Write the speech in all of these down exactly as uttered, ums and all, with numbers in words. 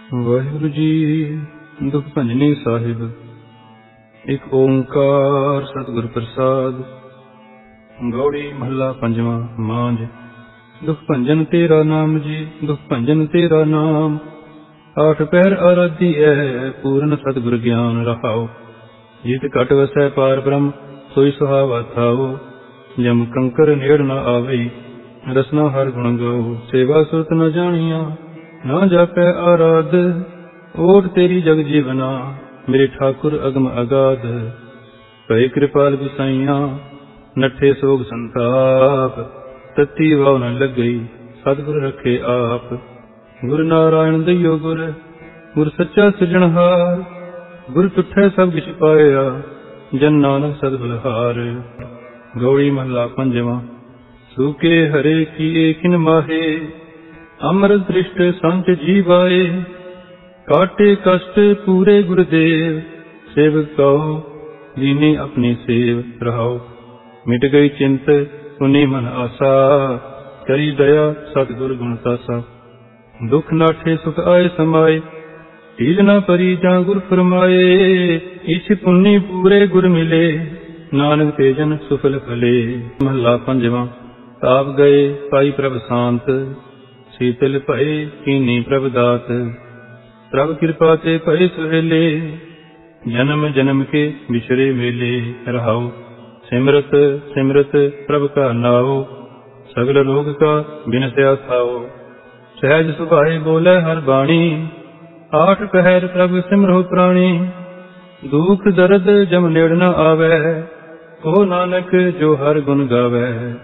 ਵਾਹਿਗੁਰੂ ਜੀ। ਦੁਖ ਭੰਜਨੀ ਸਾਹਿਬ। ਇੱਕ ਓੰਕਾਰ ਸਤਿਗੁਰ ਪ੍ਰਸਾਦ। ਗੌੜੀ ਮਹੱਲਾ ਪੰਜਵਾਂ। ਮਾਂਝ। ਦੁਖ ਭੰਜਨ ਤੇਰਾ ਨਾਮ ਜੀ, ਦੁਖ ਭੰਜਨ ਤੇਰਾ ਨਾਮ। ਆਠ ਪਹਿਰ ਆਰਾਧੀ ਹੈ, ਪੂਰਨ ਸਤਿਗੁਰ ਗਿਆਨ ਰਹਾਓ। ਜਿਤ ਘਟ ਵਸੈ ਪਾਰ ਬ੍ਰਹਮ, ਸੋਈ ਸੁਹਾਵਾ ਥਾਓ। ਜਮ ਕੰਕਰ ਨੇੜ ਨ ਆਵਈ, ਰਸਨਾ ਹਰ ਗੁਣ ਗਾਓ। ਸੇਵਾ ਸੁਰਤ ਨ ਜਾਣੀਆਂ, ਨਾ ਜਾਪੈ ਆਰਾਧ। ਓਟ ਤੇਰੀ ਜਗ ਜੀਵਨਾ, ਮੇਰੇ ਠਾਕੁਰ ਅਗਮ ਅਗਾਧ। ਭਏ ਕਿਰਪਾਲ ਗੁਸਾਈਆਂ, ਨੱਠੇ ਸੋਗ ਸੰਤਾਪ। ਤਤੀ ਵਾਉ ਨ ਲੱਗਈ, ਸਤਿਗੁਰ ਰੱਖੇ ਆਪ। ਗੁਰ ਨਾਰਾਇਣ ਦਈਓ ਗੁਰ, ਗੁਰ ਸੱਚਾ ਸਿਰਜਣਹਾਰ। ਗੁਰ ਤੁਠੈ ਸਭ ਕਿਛ ਪਾਇਆ, ਜਨ ਨਾਨਕ ਸਦ ਬਲਹਾਰ। ਗੌੜੀ ਮਹੱਲਾ ਪੰਜਵਾਂ। ਸੂਕੇ ਹਰੇ ਕੀਏ ਕਿਨ ਮਾਹੇ, ਅੰਮ੍ਰਿਤ ਦ੍ਰਿਸ਼ਟ ਸੰਤ ਜੀਵਾਏ। ਕਾਟੇ ਕਸ਼ਟ ਪੂਰੇ ਗੁਰਦੇਵ, ਸੇਵਕ ਕਉ ਦੀਨੇ ਆਪਣੀ ਸੇਵ ਰਹਾਓ। ਮਿਟ ਗਈ ਚਿੰਤ ਪੁਨੀ ਮਨ ਆਸਾ, ਕਰੀ ਦਇਆ ਸਤਿਗੁਰ ਗੁਣ ਤਾਸਾ। ਦੁਖ ਨਾਠੇ ਸੁਖ ਆਏ ਸਮਾਏ, ਢੀਲ ਨਾ ਪਰੀ ਜਾਂ ਗੁਰ ਫਰਮਾਏ। ਇਛ ਪੁੰਨੀ ਪੂਰੇ ਗੁਰ ਮਿਲੇ, ਨਾਨਕ ਤੇ ਜਨ ਸੁਫਲ ਫਲੇ। ਮਹੱਲਾ ਪੰਜਵਾਂ। ਤਾਪ ਗਏ ਪਾਈ ਪ੍ਰਭ ਸ਼ਾਂਤ, ਸੀਤਲ ਭਏ ਕੀਨੀ ਪ੍ਰਭ ਦਾਤ। ਪ੍ਰਭ ਕਿਰਪਾ ਤੇ ਭਏ ਸੁਹੇਲੇ, ਜਨਮ ਜਨਮ ਕੇ ਵਿਛੜੇ ਮੇਲੇ ਰਹਾਓ। ਸਿਮਰਤ ਸਿਮਰਤ ਪ੍ਰਭ ਕਾ ਨਾਉ, ਸਗਲ ਰੋਗ ਕਾ ਬਿਨਸਿਆ ਖਾਓ। ਸਹਿਜ ਸੁਭਾਏ ਬੋਲੇ ਹਰ ਬਾਣੀ, ਆਠ ਪਹਿਰ ਪ੍ਰਭ ਸਿਮਰੋ ਪ੍ਰਾਣੀ। ਦੁਖ ਦਰਦ ਜਮ ਨੇੜ ਨ ਆਵੈ, ਓ ਨਾਨਕ ਜੋ ਹਰ ਗੁਣ ਗਾਵੈ।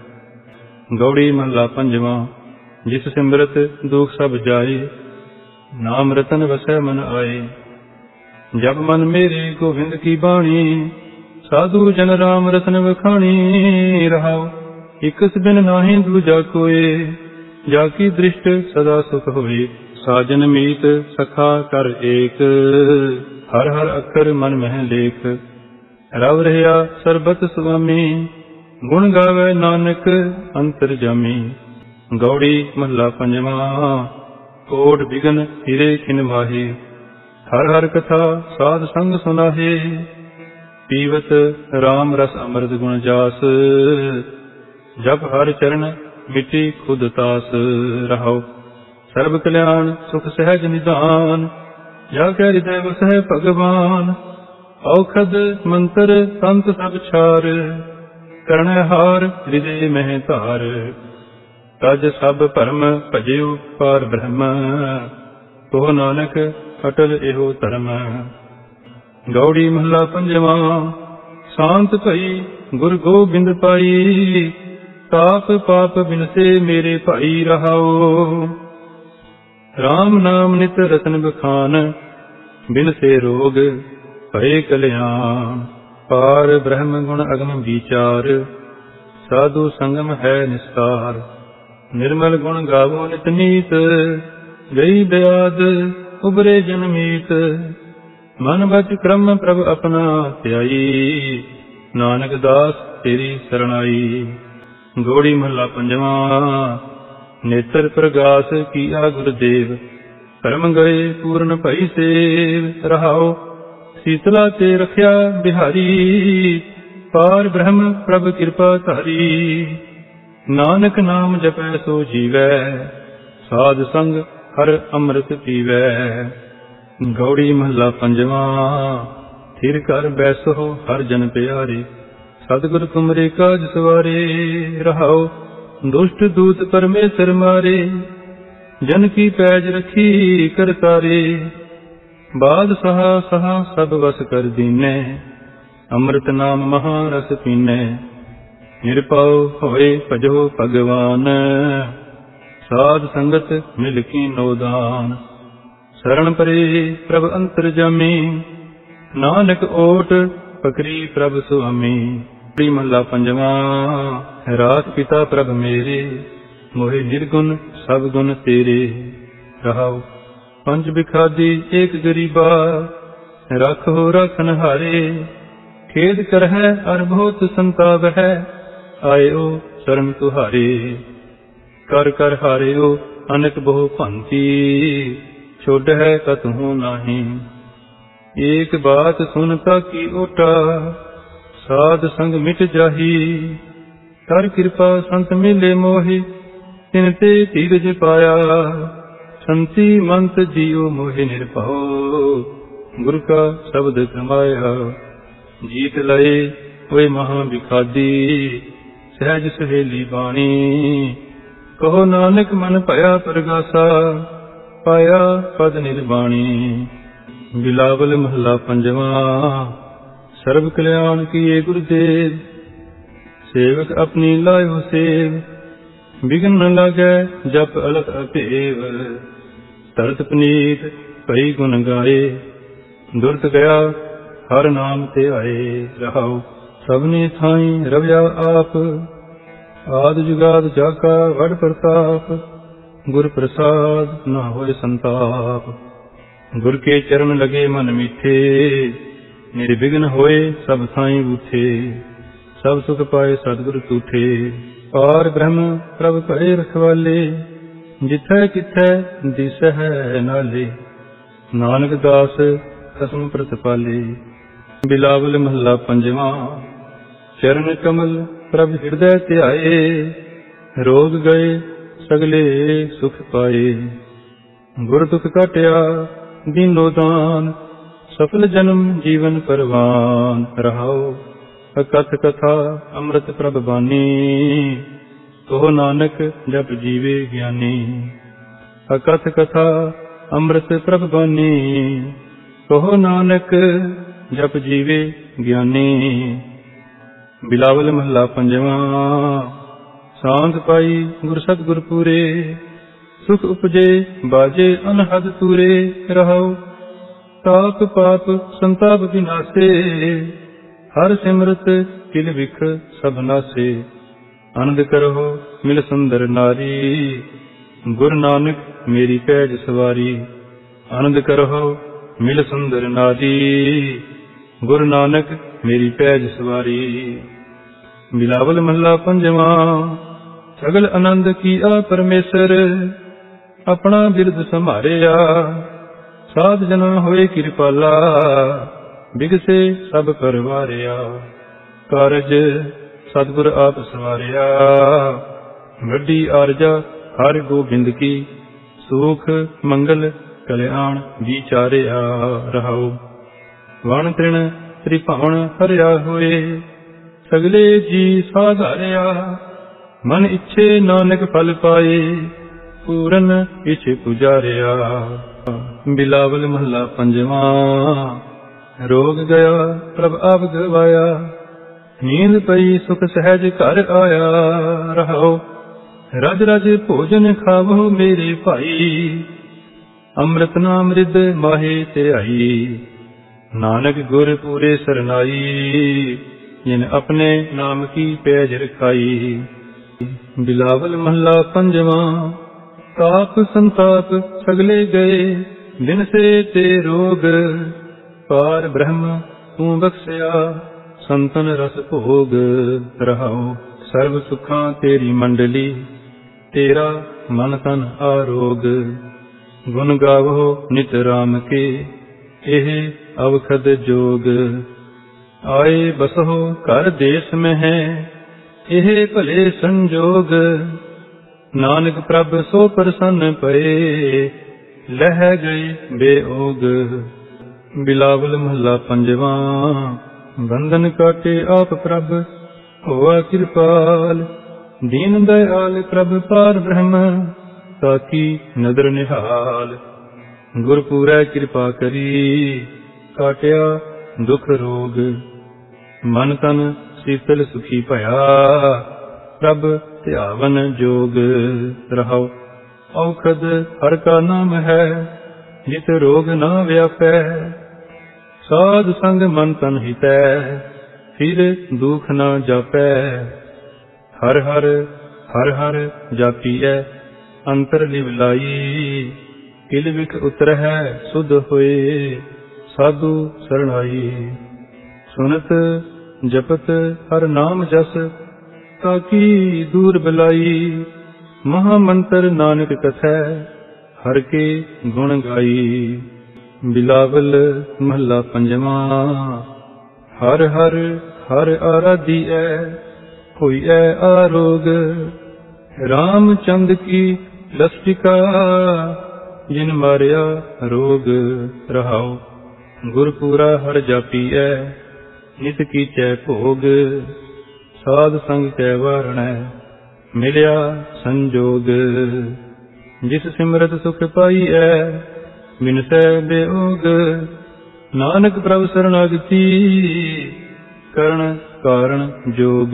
ਗੌੜੀ ਮਹੱਲਾ ਪੰਜਵਾਂ। ਜਿਸ ਸਿਮਰਤ ਦੁਖ ਸਭ ਜਾਏ, ਨਾਮ ਰਤਨ ਵਸੈ ਮਨ ਆਏ। ਜਬ ਮਨ ਮੇਰੇ ਗੋਬਿੰਦ ਕੀ ਬਾਣੀ, ਸਾਧੂ ਜਨ ਰਾਮ ਰਤਨ ਵਖਾਣੀ ਰਹਾਓ। ਇਕਸ ਬਿਨ ਨਾਹੀਂ ਦੂਜਾ ਕੋਏ, ਜਾ ਕੀ ਦ੍ਰਿਸ਼ਟ ਸਦਾ ਸੁਖ ਹੋਏ। ਸਾਜਨ ਮੀਤ ਸਖਾ ਕਰ ਏਕ, ਹਰ ਹਰ ਅੱਖਰ ਮਨ ਮਹਿ ਲੇਖ। ਰਵ ਰਹਿਆ ਸਰਬਤ ਸੁਆਮੀ, ਗੁਣ ਗਾਵੇ ਨਾਨਕ ਅੰਤਰ ਜਾਮੀ। ਗੌੜੀ ਮਹੱਲਾ ਪੰਜਵਾਂ। ਕੋਟ ਬਿਗਨ ਹਿਰੇ ਖਿਨ ਮਾਹੇ, ਹਰ ਹਰ ਕਥਾ ਸਾਧ ਸੰਗ ਸੁਨਾਹੇ। ਪੀਵਤ ਰਾਮ ਰਸ ਅੰਮ੍ਰਿਤ ਗੁਣ ਜਾਸ, ਜਪ ਹਰ ਚਰਨ ਮਿਟੀ ਖੁਦ ਤਾਸ ਰਹਾਓ। ਸਰਬ ਕਲਿਆਣ ਸੁਖ ਸਹਿਜ ਨਿਧਾਨ, ਜਾ ਕੈ ਹਿਰਦੈ ਵਸੈ ਭਗਵਾਨ। ਔਖਦ ਮੰਤਰ ਸੰਤ ਸਭ ਛਾਰ, ਕਰਣੈ ਹਾਰ ਹਿਰਦੇ ਮਹਿ ਧਾਰ। ਤਜ ਸਭ ਭਰਮ ਭਜਿਓ ਪਾਰ ਬ੍ਰਹਮ, ਕੋ ਨਾਨਕ ਅਟਲ ਇਹੋ ਧਰਮ। ਗੌੜੀ ਮਹੱਲਾ ਪੰਜਵਾਂ। ਸ਼ਾਂਤ ਭਈ ਗੁਰ ਗੋਬਿੰਦ ਪਾਈ, ਤਾਪ ਪਾਪ ਬਿਨਸੇ ਮੇਰੇ ਭਾਈ ਰਹਾਓ। ਰਾਮ ਨਾਮ ਨਿਤ ਰਤਨ ਬਖਾਨ, ਬਿਨਸੇ ਰੋਗ ਭਏ ਕਲਿਆਣ। ਪਾਰ ਬ੍ਰਹਮ ਗੁਣ ਅਗਮ ਵਿਚਾਰ, ਸਾਧੂ ਸੰਗਮ ਹੈ ਨਿਸਤਾਰ। ਨਿਰਮਲ ਗੁਣ ਗਾਵੋ ਨਿਤ ਨੀਤ, ਗਈ ਬਿਆਦ ਉਬਰੇ ਜਨਮੀਤ। ਮਨ ਬਚ ਕ੍ਰਮ ਪ੍ਰਭ ਆਪਣਾ ਧਿਆਈ, ਨਾਨਕ ਦਾਸ ਤੇਰੀ ਸਰਣਾਈ। ਗੌੜੀ ਮਹੱਲਾ ਪੰਜਵਾਂ। ਨੇਤਰ ਪ੍ਰਗਾਸ ਕੀਆ ਗੁਰਦੇਵ, ਕਰਮ ਗਏ ਪੂਰਨ ਭਈ ਸੇਵ ਰਹਾਓ। ਸੀਤਲਾ ਤੇ ਰਖਿਆ ਬਿਹਾਰੀ, ਪਾਰ ਬ੍ਰਹਮ ਪ੍ਰਭ ਕਿਰਪਾ ਧਾਰੀ। ਨਾਨਕ ਨਾਮ ਜਪੈ ਸੋ ਜੀਵੈ, ਸਾਧ ਸੰਗ ਹਰ ਅੰਮ੍ਰਿਤ ਪੀਵੈ। ਗੌੜੀ ਮਹੱਲਾ ਪੰਜਵਾਂ। ਥਿਰ ਕਰ ਬੈਸੋ ਹਰ ਜਨ ਪਿਆਰੇ, ਸਤਿਗੁਰ ਤੁਮਰੇ ਕਾਜ ਸਵਾਰੇ ਰਹਾਓ। ਦੁਸ਼ਟ ਦੂਤ ਪਰਮੇਸ਼ਰ ਮਾਰੇ, ਜਨ ਕੀ ਪੈਜ ਰਖੀ ਕਰਤਾਰੇ। ਬਾਦ ਸਹਾ ਸਹਾ ਸਭ ਵਸ ਕਰ ਦੀਨੈ, ਅੰਮ੍ਰਿਤ ਨਾਮ ਮਹਾ ਰਸ ਪੀਨੈ। ਨਿਰਭਉ ਹੋਏ ਭਜੋ ਭਗਵਾਨ, ਸਾਧ ਸੰਗਤ ਮਿਲ ਕੀ ਨੋਦਾਨ। ਸਰਣ ਪਰੇ ਪ੍ਰਭ ਅੰਤਰ ਜਾਮੀ, ਨਾਨਕ ਓਟ ਪਕਰੀ ਪ੍ਰਭ ਸੁਆਮੀ। ਮਹੱਲਾ ਪੰਜਵਾਂ। ਰਾਤ ਪਿਤਾ ਪ੍ਰਭ ਮੇਰੇ, ਮੋਹਿ ਨਿਰਗੁਣ ਸਭ ਗੁਣ ਤੇਰੇ ਰਹਾਓ। ਪੰਜ ਬਿਖਾਦੀ ਏਕ ਗਰੀਬਾ, ਰੱਖੋ ਰਖਨ ਹਾਰੇ। ਖੇਦ ਕਰਹਿ ਅਰ ਬਹੁਤ ਸੰਤਾਪ ਹੈ, ਆਇਓ ਸ਼ਰਨ ਤੁਹਾਰੇ। ਕਰ ਕਰ ਹਾਰਿਓ ਅਨਕ ਬਹੁ ਭੰਤੀ, छोड़ है कतहु नाही। एक बात सुनता की ओटा, साध संग मिट जाही। कर कृपा संत मिले मोहि, तिन ते धीरज पाया। संति मंत जियो मोहि निर्भओ, गुरु का शब्द कमाया। जीत लए वे महा विखादी, सहज सहेली बाणी। कहो नानक मन भया प्रगासा, पाया पद निर्वाणी। बिलावल महला पंजवा। सर्व कल्याण किए गुरुदेव, सेवक अपनी लायो सेव। बिघन न लागे जप अलख अपेव, तरत पनीत भई गुण गाए। दुरत गया हर नाम ते आए, रहाओ सबने थाई रव्या आप। आद जुगाद जाका वड प्रताप, गुर प्रसाद न होए संताप। गुर के चरण लगे मन मीठे, निर्विघ्न होए सब थाई बूठे। सब सुख पाए सतगुर तूठे, पार ब्रह्म प्रभ भय रखवाले। जिथै किथै दिसै नाले, नानक दास कसम प्रतिपाले। बिलावल महला पंजवा। चरण कमल प्रभ हृदय ध्याए, रोग गए सगले सुख पाए। गुर दुख काटिया दीनो दान, सफल जन्म जीवन परवान। रहाओ अकथ कथा अमृत प्रभ बानी, कहो नानक जप जीवे ज्ञानी। अकथ कथा अमृत प्रभ बानी, कहो नानक जप जीवे ज्ञानी। बिलावल महला पंजवा। सांग पाई गुर सतगुर पूरे, सुख उपजे बाजे अनहद तूरे। रहो ताप पाप संताप विनाशे, हर सिमरत किल विख सब नासे। आनंद करो मिल सुंदर नारी, गुरु नानक मेरी पैज सवारी। आनंद करो मिल सुंदर नारी, गुरु नानक मेरी पैज सवारी। बिलावल महला पंजवा। सगल आनंद किया परमेसर, अपना बिरद संभारिया। साध जना होए कृपाला, बिगसे सब परवारिया। कारज सतगुर आप सवारिया, वड्डी आरजा हर गोबिंद की। सुख मंगल कल्याण विचारिया। रहाओ वण तृण त्रिभावन हरिया होए, सगले जी साधारिया। मन इच्छे नानक फल पाए, पूरन इछ पुजारिया। बिलावल महला पंजवा। रोग गया प्रभ आप गवाया, नींद पई सुख सहज घर आया। रहाओ रज रज भोजन खावो मेरे भाई, अमृत नाम रिद माहे ते आई। नानक गुर पूरे सरनाई, जिन अपने नाम की पैज रखाई। बिलावल महला पंजवा। ताप संताप सगले गए, दिन से ते रोग। पार ब्रह्म तू बख्शिया, संतन रस भोग। रहाओ सर्व सुखां तेरी मंडली, तेरा मन तन आरोग। गुण गावो नित राम के, एह अवखद जोग। आए बसहो कर देश में है, एह भले संजोग। नानक प्रभ सो प्रसन्न पए, लह गए बेओग। बिलावल महला पंजवा। बंधन काटे आप प्रभ, होआ कृपाल। दीन दयाल प्रभ पार ब्रह्म, ताकी नदर निहाल। गुर पूरै कृपा करी, काटिया दुख रोग। मन तन शीतल सुखी भया, प्रभ ध्यावन जोग। रहाओ औखद हर का नाम है, जित रोग ना व्यापै। साध संग मन तन हितै, फिर दुख न जापै। हर हर हर हर जापिए, अंतर लिवलाई। किल विख उतर है सुध होए, साधु शरणाई। सुनत जपत हर नाम जस, ताकी दूर बलाई। महामंत्र नानक कथै, हर के गुण गाई। बिलावल महला पंजवा। हर हर हर आराधिए होई ऐ आरोग। रामचंद की लस्टिका जिन मारिया रोग। रहाओ गुरपुरा हर जापीऐ नित कीचै भोग। साध संग कै वारणै मिलिया संजोग। जिस सिमरत सुख पाई है बिनसै बेओग। नानक प्रभु शरणागति करण कारण जोग।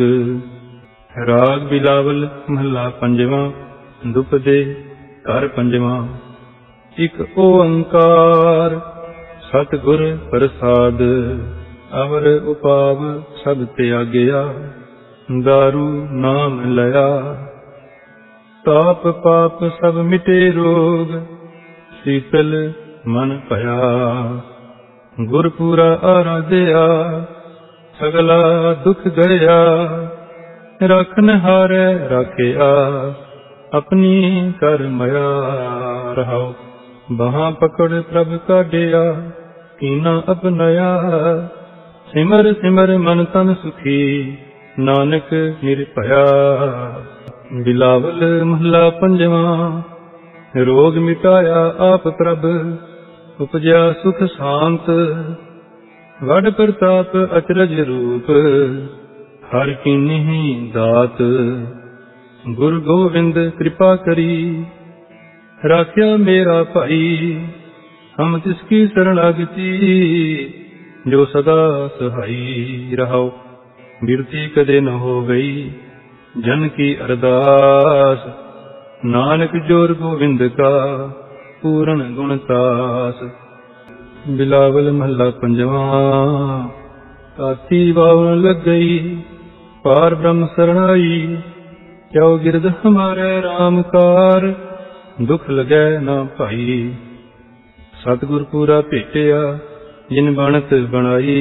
राग बिलावल महला पंजवा। दुपदे घर पंजवा। इक ओंकार सतगुर प्रसाद। अवर उपाव सब त्यागया दारू नाम लया। ताप पाप सब मिटे रोग शीतल मन भया। गुरपुरा आराध्या सगला दुख गया। राखन हारै राखिया अपनी कर मया। रहाओ बाहां पकड़ प्रभ काढ़िया कीना अपनाया। सिमर सिमर मन तन सुखी नानक निरभया। बिलावल महला पंजवा। रोग मिटाया आप प्रभ उपजया सुख शांत। वड प्रताप अचरज रूप हर कीन्ही दात। गुरु गोविंद कृपा करी राख्या मेरा भाई। हम तिसकी शरणागति जो सदा सहाई। रहाओ बिरती कदे न हो गई जन की अरदास। नानक जोर गोविंद का पूर्ण गुणतास। बिलावल महला पंजवा। ताती बावन लग गई पार ब्रह्म शरणाई। क्यों गिरद हमारे रामकार दुख लगे ना भाई। सतगुर पूरा भेटिया जिन बनत बनाई।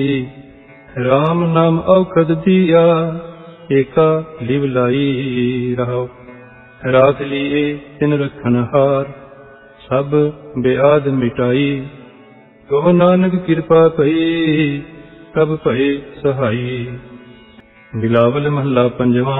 राम नाम औखद दिया एका लिव लाई। रहो राख लिए तिन रखन हार सब बेआद मिटाई। तो नानक कृपा भई तब भय सहाई। बिलावल महला पंजवा।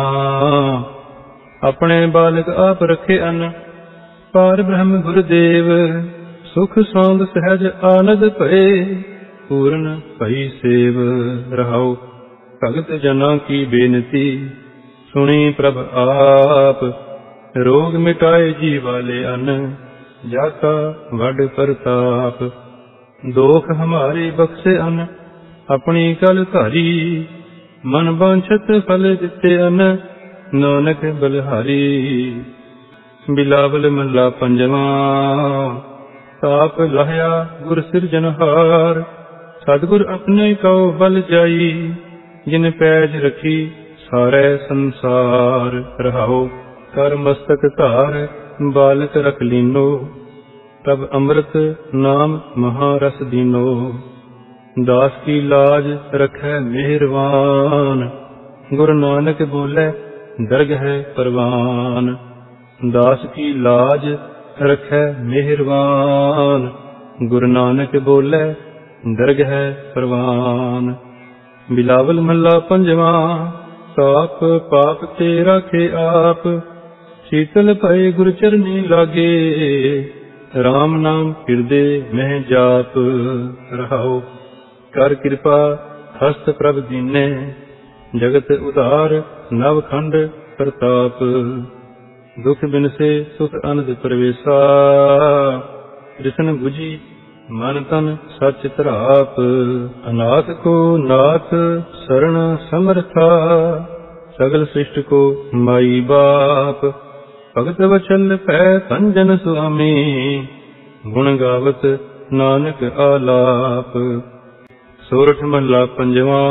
अपने बालक आप रखे अन पार ब्रह्म गुरुदेव। सुख सौंद सहज आनंद भये पूर्ण भई सेव। रहाओ भगत जना की बेनती सुनी प्रभ आप। रोग मिटाए जी वाले अन जाका वड प्रताप। दोख हमारे बख्शे अन अपनी कल धारी। मन वांछत फल दिते अन नानक बलिहारी। बिलावल महला पंजवा। ताप लाया गुर सिरजनहार। सतगुर अपने को बल जाई। जिन पैज रखी सारे संसार। रहाओ कर मस्तक धार बालक रख लीनो। तब अमृत नाम महारस दीनो। दास की लाज रखै मेहरवान। गुरु नानक बोले दरगह परवान। दास की लाज रखै मेहरवान। गुरु नानक बोले दरगह परवान। बिलावल महला पंजवा। ताप पाप ते राखे आप। शीतल भय गुरु चरनी लागे। राम नाम हिरदे मह जाप। रहाओ कर कृपा हस्त प्रभ दीने। जगत उधार नवखंड प्रताप। दुख बिन से सुख अनंद प्रवेशा। कृष्ण बुझी मन तन सच तराप। अनाथ को नाथ शरण समर्था। सगल सृष्ट को माई बाप। भगत वचल पै संजन स्वामी। गुण गावत नानक आलाप। सोरठ महला पंजवा।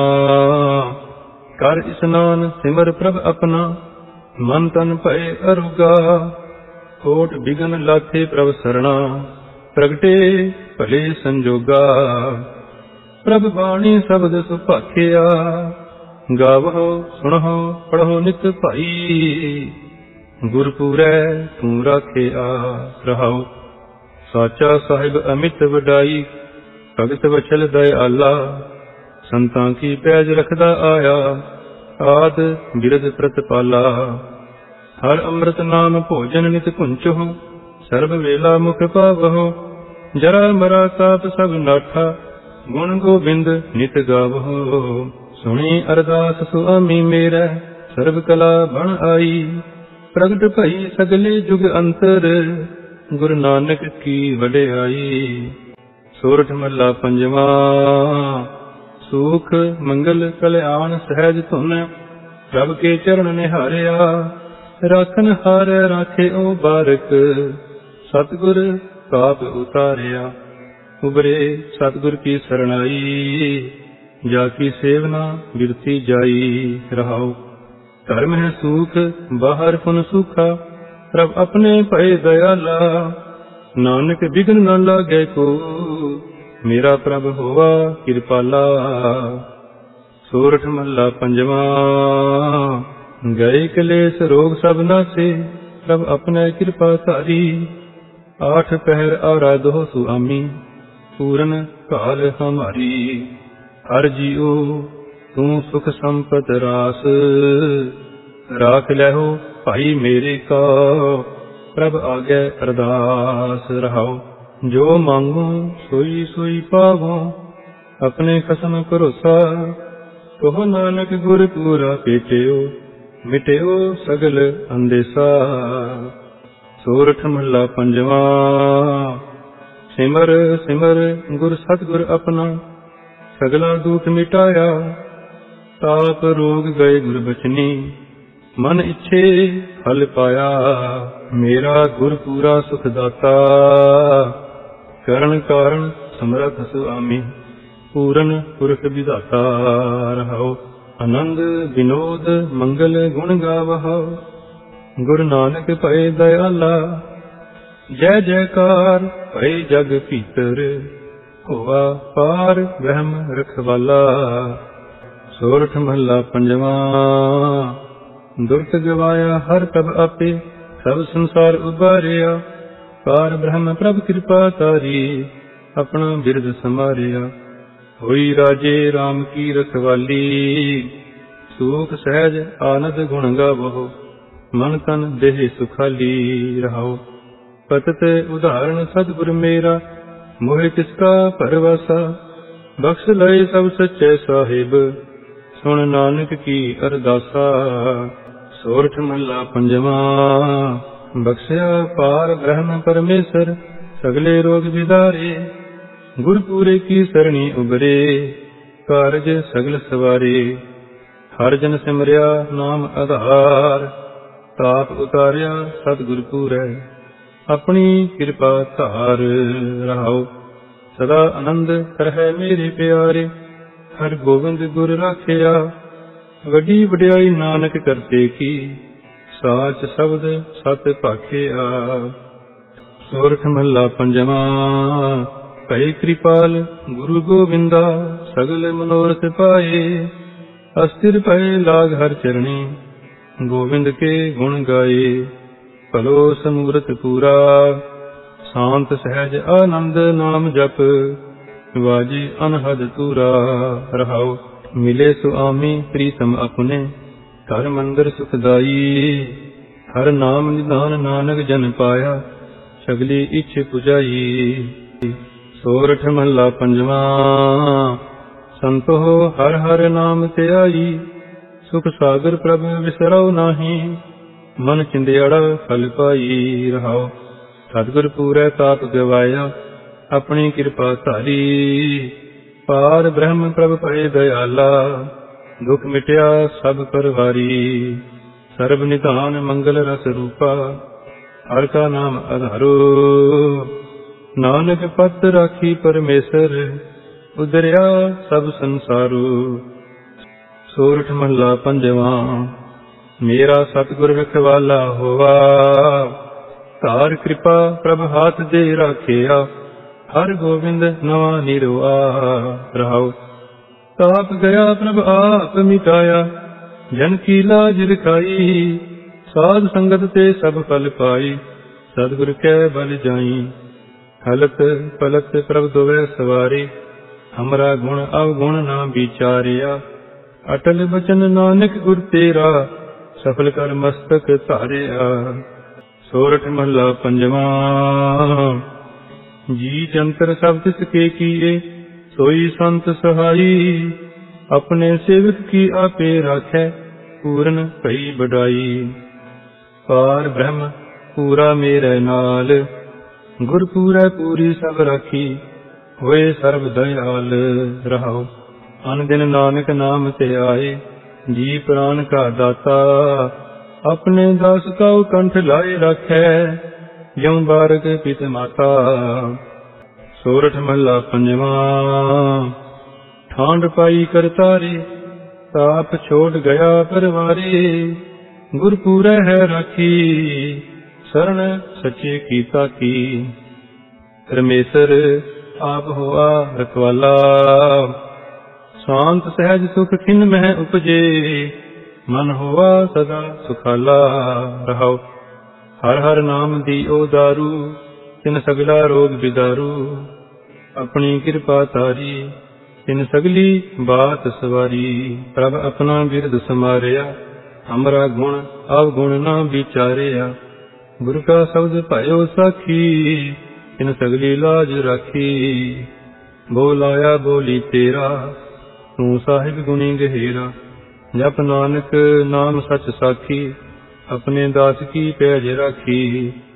कर स्नान सिमर प्रभ अपना। मन तन भय अरुगा। कोट बिघन लाथे प्रभ सरना। प्रगटे भले संजोगा। प्रभ बाणी शब्द सुभाखिया। गावहो सुनहो पढ़ो नित भाई। गुरपुरै तू राखिया। रहाओ। साचा साहिब अमित वडाई, भगत वचल दयाला, संतां की पैज रखदा आया, आद बिरद प्रतिपाला। हर अमृत नाम भोजन नित कुंचो, सर्व वेला मुख पावहो। जरा मरा ताप सब नाठा, गुण गोबिंद नित गावहो। सुनी अरदास सुआमी मेरा, सर्व कला बन आई। प्रगट भई सगले जुग अंतर, गुरु नानक की वडियाई। सोरठ महला पंजवा। सुख मंगल कल्याण सहज धुन, प्रभ के चरण निहारिया। राखन हार राखे ओ बारक, सतगुर पाप उतारिया। उबरे सतगुर की शरणाई, जाकी सेवना बिरती जाई। रहाओ। धर्म है सुख बाहर पुन सुखा, प्रभ अपने भय दयाला। नानक बिघन न लागे को, मेरा प्रभ होवा कृपाला। सोरठ महला पंजवा। गए कलेस रोग सब नासे, प्रभ अपने कृपा धारी। आठ पहर आराधो सुआमी, पूरन काल हमारी। हर जीओ तू सुख संपत रास, राख लहो भाई मेरे का। प्रभ आगे अरदास। रहाओ। जो मांगो सोई सोई पावो, अपने कसम भरोसा। कहो नानक गुर पूरा पेटियो, मिटियो सगल अंदेसा। सोरठ महला पंजवा। सिमर सिमर गुर सतगुर अपना, सगला दुख मिटाया। ताप रोग गए गुर बचनी, मन इच्छे फल पाया। मेरा गुर पूरा सुख दाता, करण कारण समरथ सुआमी। पूरन पुरख विधाता। रहाओ। आनंद विनोद मंगल गुण गावहो, गुरु नानक भय दयाला। जय जयकार भय जग भीतर, होवा पार ब्रह्म रखवाला। सोरठ महला पंजवा। दुर्त गवाया हर प्रभ आपे, सब संसार उबारिया। पार ब्रह्म प्रभ कृपा तारी, अपना बिरद समारिया। होई राजे राम की रखवाली, सुख सहज आनंद गुण गावो। मन तन देह सुखाली। रहाओ। पतत उदाहरण सतगुर मेरा, मोहि तिसका परवासा। बख्श लय सब सच्चे साहिब, सुन नानक की अरदासा। सोरठ महला पंजवा। बख्शिया पार ब्रह्म परमेसर, सगले रोग विदारे। गुरपुरे की सरणी उबरे, कारज सगल सवारे। हर जन सिमरिया नाम आधार, ताप उतारिया सतगुर पूरै। अपनी कृपा धार। रहाओ। सदा आनंद करहै मेरे प्यारे, हर गोविंद गुर राखिया। वडी वडियाई नानक करते की, साच शब्द सत भाखिया। सोरठ महला पंजवा। भय कृपाल गुरु गोविंदा, सगल मनोरथ पाए। अस्थिर भय लाग हर चरणी, गोविंद के गुण गाए। भलो समूरत पूरा, शांत सहज आनंद नाम जप। वाजी अनहद तूरा। रहाओ। मिले सुआमी प्रीतम अपने, घर मंदिर सुखदाई। हर नाम निधान नानक जन पाया, सगली इच्छ पुजाई। सोरठ महला पंजवा। संतो हर हर नाम त्याई, सुख सागर प्रभ विसरौ नाही। मन चिंदियाड़ा फल पाई। रहाओ। सतगुर पूरै ताप गवाया, अपनी कृपा धारी। पार ब्रह्म प्रभ भय दयाला, दुख मिटिया सब परवारी। सर्व निधान मंगल रस रूपा, हर का नाम आधारो। नानक पत राखी परमेसर, उदरिया सब संसारो। सोरठ महला पंजवा। मेरा सतगुर रखवाला होवा, तार कृपा प्रभ हाथ दे राखिया। हर गोविंद नवा निरवा। रहाओ। ताप गया प्रभ आप मिटाया, जन की लाज रखाई। साध संगत ते सब फल पाई, सतगुर कै बल जाई। हलत पलत प्रभ दोवै सवारी, हमरा गुण अवगुण ना विचारिया। अटल बचन नानक गुर तेरा, सफल कर मस्तक धारिया। सोरठ महला पंजवा। जी जंतर सब तिस के किए, सोई संत सहाई। अपने सेवक की आपे राखै, पूरन भई बड़ाई। पार ब्रह्म पूरा मेरे नाल, गुर पूरै पूरी सब राखी। होए सर्व दयाल रहाओ, अन दिन नानक नाम ते आए। जी प्राण का दाता, अपने दास का कंठ लाए रखै। ज्यों बारक पित माता। सोरठ महला पंजवा। ठांड पाई करतारे, ताप छोड़ गया परवारे। गुर पूरै है राखी, शरण सच्चे की ताकी। परमेसर आप होआ रखवाला, शांत सहज सुख खिन मह उपजे। मन होवा सदा सुखाला रहाओ। हर हर नाम दी ओ दारू, तिन सगला रोग बिदारू। अपनी कृपा तारी, तिन सगली बात सवारी। प्रभ अपना बिरद समारिया, हमरा गुण अवगुण ना विचारिया। गुरु का शब्द पायो साखी, तिन सगली लाज राखी। बोलाया बोली तेरा, तू साहिब गुणी गहेरा। जप नानक नाम सच साखी, अपने दास की पैज राखी।